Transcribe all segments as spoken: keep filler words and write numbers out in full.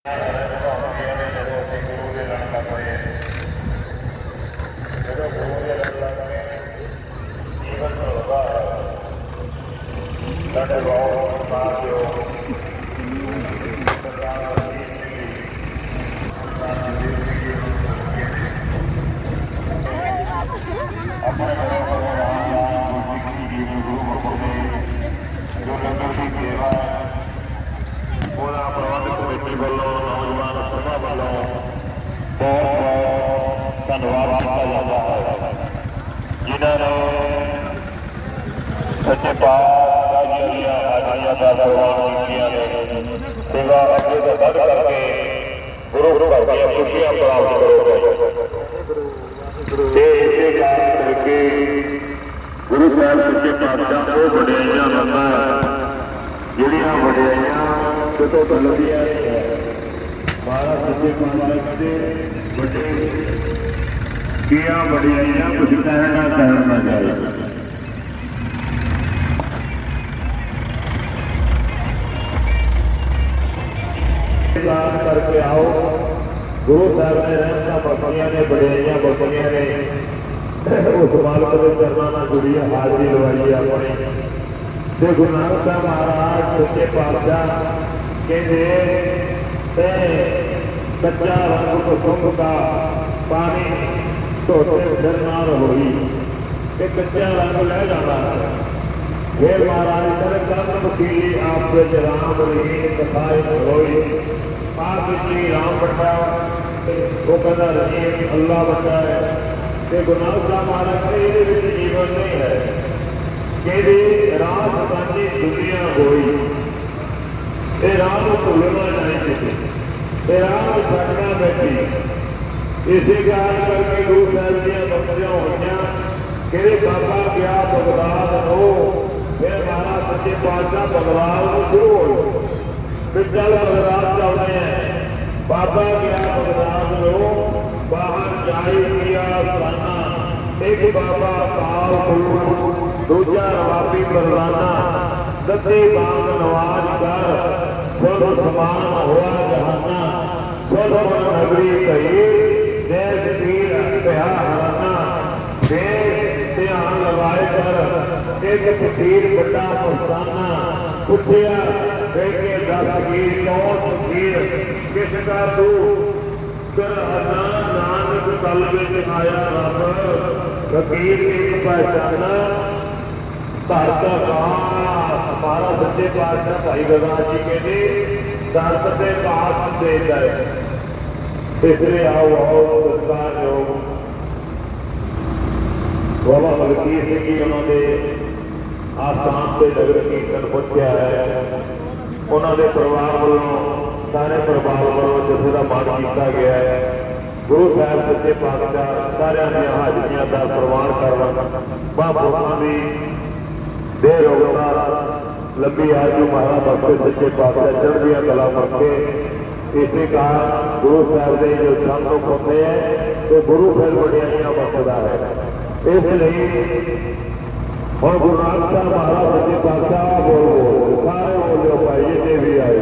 सच्चे पातशाह हाजियां का भगवान सेवा अगे तो बढ़ करके गुरु घर दी खुशियां प्राप्त करोगे। इसे कारण करके गुरु साहब सच्चे पातशाह वो वडियाइयां लंदा जिहड़ियां वडियाइयां कितों तो लभियां महाराज सच्चे पातशाह दे वड्डे किया वडियाइयां कुछ कहना कहना चाहिए। करके आओ गुरु साहब ने रहमतां बख्शियां ने बड़ियाइयां बख्शियां ने उस मालक के चरणों में जुड़ी हाजरी लवाई अपनी ते गुरु नानक साहब महाराज सच्चे पातशाह कहते कच्चा रंग कुसुम का पानी धोते फिर ना रहोई ते कच्चा रंग ले जाना फिर महाराज कर कंध वकीली आप राम रहीम कथाए होई आप जी राम बड़ा वो कहता रहीम अल्लाह बड़ा है ते गुरु नानक साहब महाराज ने ये जीवन नहीं है कि रात सानी दुनिया होई ते राम भूलना चाहिए ते राम सड़ना बैठी इसी कारण करके गुरु साहब दियां बख्शियां होइयां कि बाबा गया बगदाद हो फिर महाराज सच्चे पातशाह बगदाद में शुरू हो पिछल बगदाद चलते हैं बाबा गया बगदाद लो बाहर जाई किया साना एक बाबा काल गुरु दूजा रवाबी बरलाना दत्ते बाग नवाज कर खुद समान हुआ जहाना खुद नगरी कही देश पीर पिया हराना देश ध्यान लगाए कर एक फकीर बड़ा मस्ताना पुछया बेटे दस फकीर कौन फकीर किसका तू करना नानक तल में आया रब फकीर एक पहचाना धरत हमारा सच्चे पातशाह भाई भगवान जी कहते धरत के पास दे जाए इसलिए आओ आओ सत्कार योग बाबा मलकीर सिंह जी उन्होंने आसाम से नगर कीर्तन पहुंचा है उन्होंने परिवार वालों सारे परिवार वालों जथे का मान किया गया है। गुरु साहब सच्चे पातशाह सारिया दी हाजरियां का प्रवान करना महापुरुषों की देह रोगता लंबी आयु महाराज बख्शे सच्चे पातशाह चढ़दियां कला बख्शे। इसी कारण गुरु साहब के जो संत होते हैं तो गुरु फिर वडियाइयां बख्शदा है। इसलिए और गुरु नानक साहब महाराज सच्चे पातशाह बोल बोल सारे बोलो भाई जितने भी आए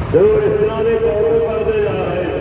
जो इस तरह के कौम करते जा रहे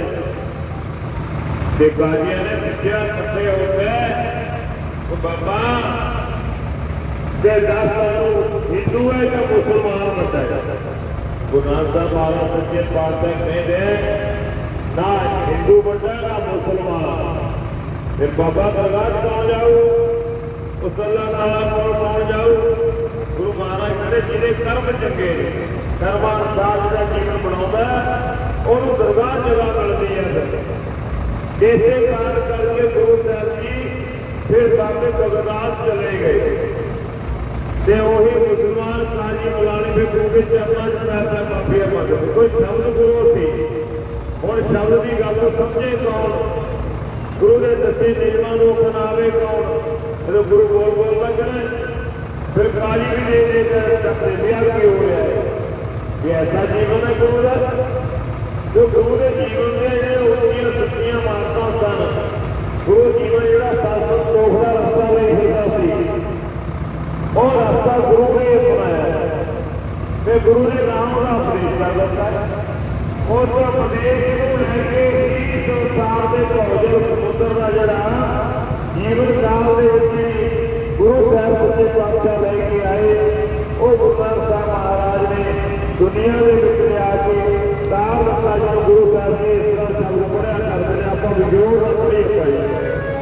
काजिया ने पूछा कट्ठे होकर बाबा जे दस हिंदू है या मुसलमान बचा है। गुरु नानक साहब महाराज सच्चे पातशाह कहते ना हिंदू बचा ना मुसलमान। फिर बाबा दरगाह कौन जाऊ मुसल्ला कौन कौन जाऊ। गुरु महाराज कहते जिन्हें कर्म चंगे कर्मानुसार जो जीवन बना उन्होंने दरगाह जगह मिलती है। इसे कारण करके गुरु साहब जी फिर बाबे बगदाद चले गए ते वही मुसलमान काजी बुलाने में क्योंकि चरना पैसा माफिया मंगते कोई शब्द गुरु सी और शब्द की गल समझे कौन गुरु ने दसे नियमों को अपनावे कौन। जो गुरु बोल बोल लग रहे फिर काजी भी दे देकर चकते लिया की हो रहा है। ये ऐसा जीवन है गुरु का जो गुरु के जीवन में सच्चियां मानता सन। गुरु जीवन जो शासन तोहरा रस्ता नहीं फिरता और रास्ता गुरु ने अपनाया फिर गुरु ने नाम का उपदेश कर दिता। उस उपदेश को लैके ही संसार के भौजल समुद्र का जरा जीवन काल के गुरु साहब सच्चे पातशाह लेके आए। वो गुरु नानक साहब महाराज ने दुनिया के लिया के तार रखा जो गुरु साहब ने इस तरह शब्द पढ़िया करते हैं आप विजोड़ पढ़ी पाई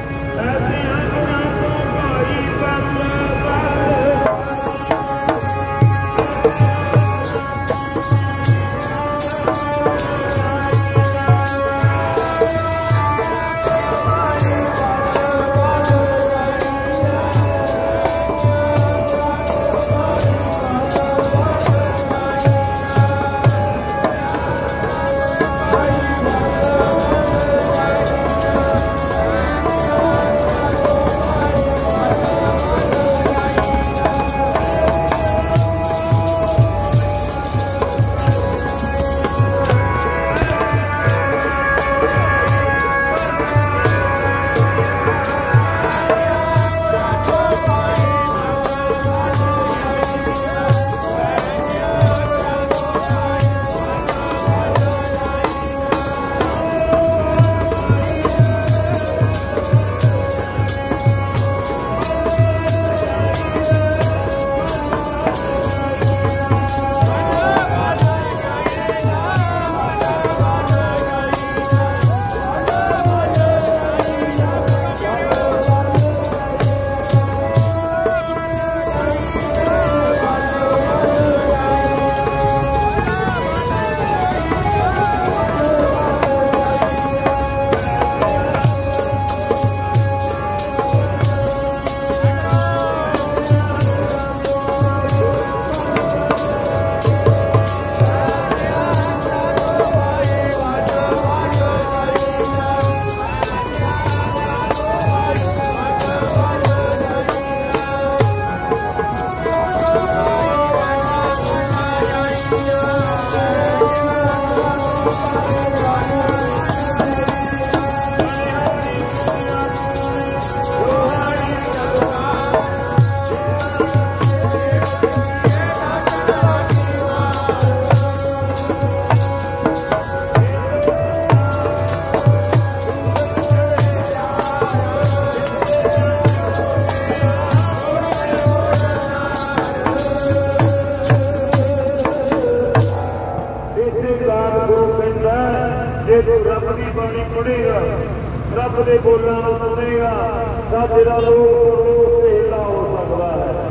रब के बोलों सुनेगा तो तेरा लोग उससे हिला हो सकता है।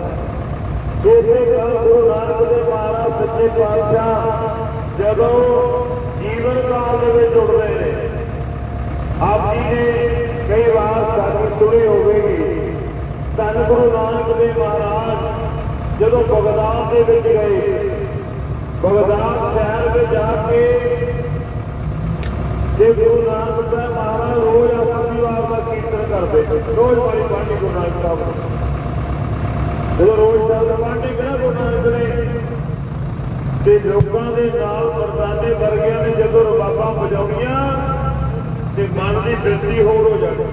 इसे गल गुरु नानक देव महाराज सच्चे पातशाह जदों जीवन काल में जुड़ते हैं आप जी ने कई बार सारी सुनी होगी। धन गुरु नानक देव महाराज जदों बगदाद के विच गए बगदाद शहर में जाके जे गुरु नानक साहब महाराज रोज शनिवार का कीर्तन करते रोज वाली पार्टी गुरु नानक साहब जो रोज शब्द पार्टी करा गुरु नानक ने लोगों के नाल मरदाने वर्गिया ने जो रबाबा बजाउनिया मन की बिरती होर हो जाती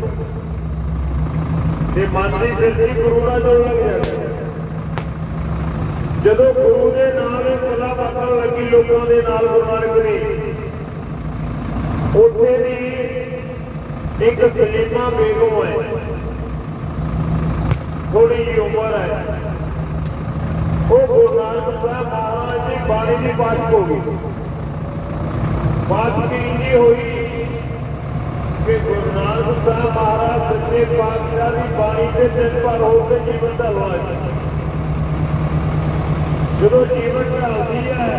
मन की बिरती गुरु नाल जुड़ लग जाती जदों गुरु के नाल गल्लां बातां लगी लोगों के नाल गुरु नानक ने उत्थे दी एक सलीमा बेगम है, थोड़ी जी उम्र है, वो गुरु नानक साहब महाराज की बाणी की बात हो गई। बात की इंजी हुई कि गुरु नानक साहब महाराज सच्चे पातशाह की बाणी से दिन भर होकर जीवन ढलवा, जो जीवन ढलती है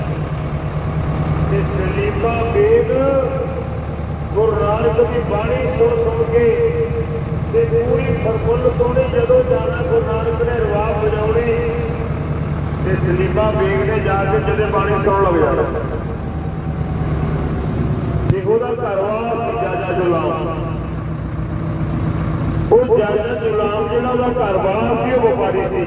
सलीमा बेग गुरु नानक की बाणी सुन सुन के पूरी फरमुल तोड़ी जदों जाना गुरु नानक ने रवाब बजाने ते सलीमा बेग ने जाके जदे बाणी सुन लग जाना। घरवाला जाजा जुलाम, वो जाजा जुलाम जिहड़ा घरवाला सी वो व्यापारी सी,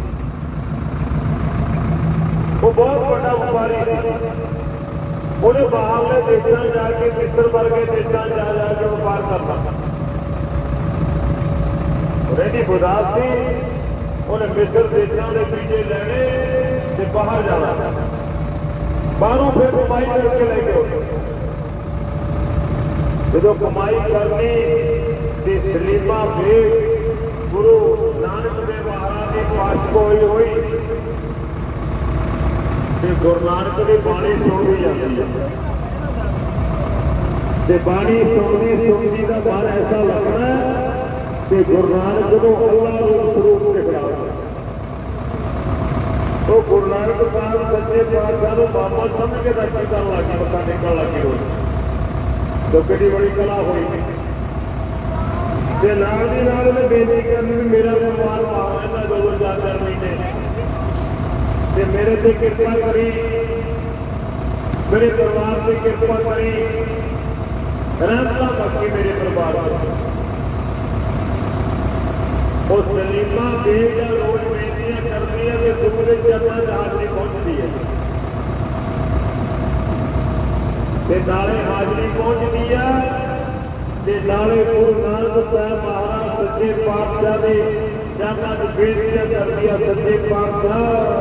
वो बहुत बड़ा व्यापारी सी। उन्हें बाहरले देशों जाके मिस्र वर्गे देशों जा जाके व्यापार करना रेडी बुधा सी। उन्हें मिस्र देशों के वीजे लेने ते बाहर जाना, बाहरों फिर कमाई करके लेके आते। जो कमाई करनी ते सलीमा बेग गुरु नानक देव महाराज की पातशाही हुई ते गुरु नानक की बाणी सुनती जाती है। बाणी सुननी सुननी का मन ऐसा लगना कि गुरु नानक को अल्लाह रूप दिखा। तो गुरु नानक साहब सच्चे पातशाह को बाबा समझ के दर्शन कर लगी, पता निकल लगी हो तो बड़ी बड़ी कला हुई। नाल दी नाल ने बेनती करनी भी मेरा परिवार बाहर रहता दो दो चार चार महीने, मेरे से कृपा करी, मेरे परिवार से कृपा करी, रहमत बाकी मेरे परिवार और सलीमा बेग रोज बेनतियां करती है कि तुमने चरणों में हाजरी पहुंचती है, नाले हाजरी पहुंचती है, नाले गुरु नानक साहब महाराज सच्चे पातशाह के चरणों में बेनतियां करती है। सच्चे पातशाह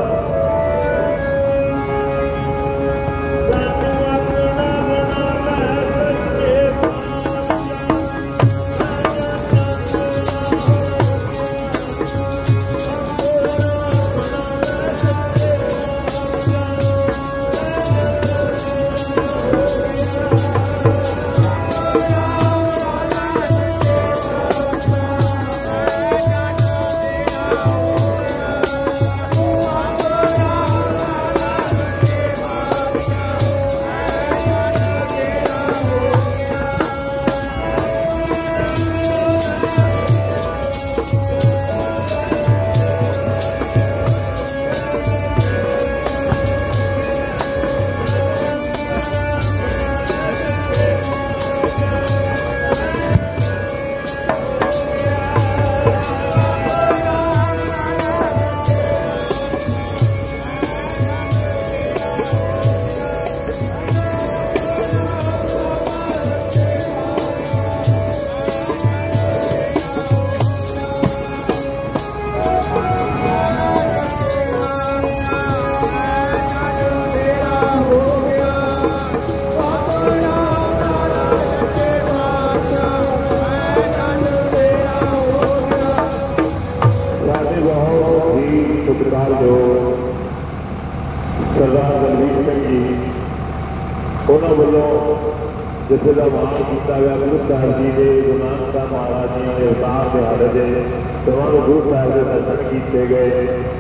जिसे का मान किया गया गुरु साहब जी के गुरु नानक साहब महाराज जी के अवतार दिहाड़े के दोनों गुरु साहब के दर्शन किए गए।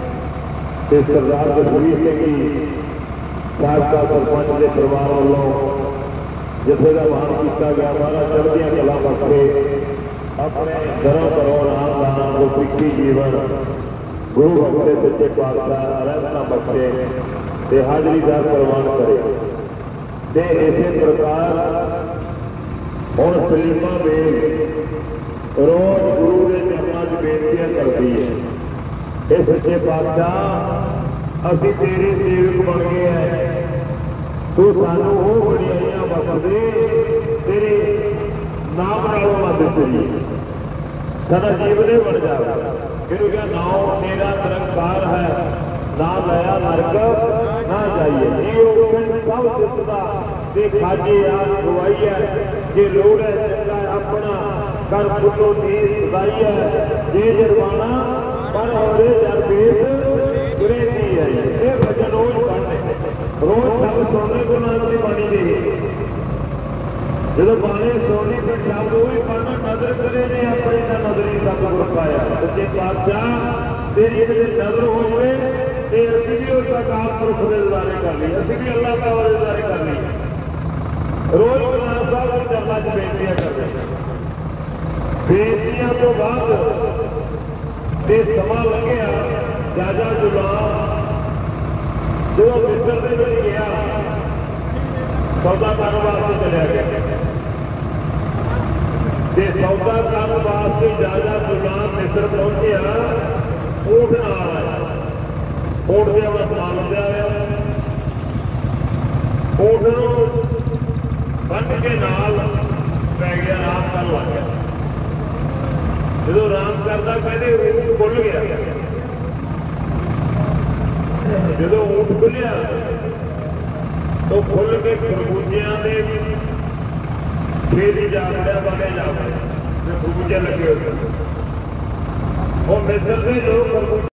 सरदार जसवीर सिंह जी साबका सरपंच के परिवार वालों जिसे का मान किया गया महाराज चढ़दियां कला बख्शे अपने घरों घरों नाम दान को सिक्खी जीवन गुरु बख्शे सच्चे पातशाह रहमत बख्शे ते हाजरी का प्रवान करे। इसे प्रकार हूँ सलीमा बेग रोज गुरु के चरणों में बेनतियां करती है, ये सच्चे पातशाह असी तेरे सेवक बन गए हैं, तू सानू वो बड़ियाइयां बख्श दे तेरे नाम नालों मत चली सारा जीवन बन जाए। फिर क्या नाम तेरा निरंकार है ना लया नरक ना जाइए। जी पिंड सब दिसदा ते खाजे आ खवाई है, जे लोड़ है चंगा अपना कर फुलो दी सदाई है, जे जरवाना पर होरे दरवेश गुरेती है। ये भजन रोज पढ़ने, रोज सब सुनने को नाम की बाणी दे, जो बाणी सुननी फिर शब्द वही पढ़ना, नजर करे ने अपने का नजरी सतगुर पाया। सच्चे पातशाह तेरी किसी नजर हो जाए तो असी भी उस अकाल पुरख के दिदारे कर ली, असी भी अल्लाह का वाले दिदारे कर ली। रोज गुरु साहब के चरणों च बेनतियां कर रहे, बेनतियां तो बाद ते समा लंघिया, राजा गुलाम जो मिस्र दे विच गया सौदा करने वास्ते चलिया गया, ते सौदा करने वास्ते राजा गुलाम मिस्र पहुंचया, ऊँट नाल आया, ऊँट से अपना समान लद्या आया, ऊँट नूं बन के नाल पै गया, आराम कर लग गया। जो आराम करता कहते ऊँट खुल गया, जो ऊँट खुलिया तो खुल के खरबूजिया के फिर ही जा पड़ा, बने जा पड़े खरबूजे लगे हुए। और मिस्र के लोग खरबूजे